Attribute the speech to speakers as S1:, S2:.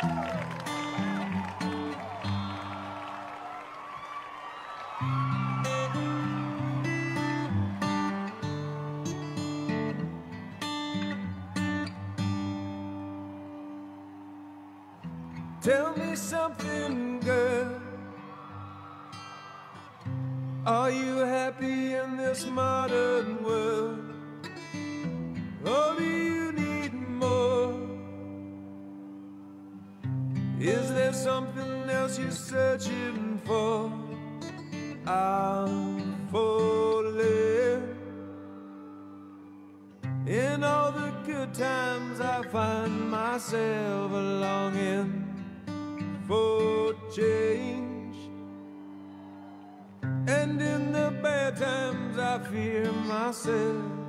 S1: Tell me something, girl. Are you happy in this modern world? Or do you need more? Is there something else you're searching for? I'm falling. In all the good times I find myself longing for change, and in the bad times I fear myself.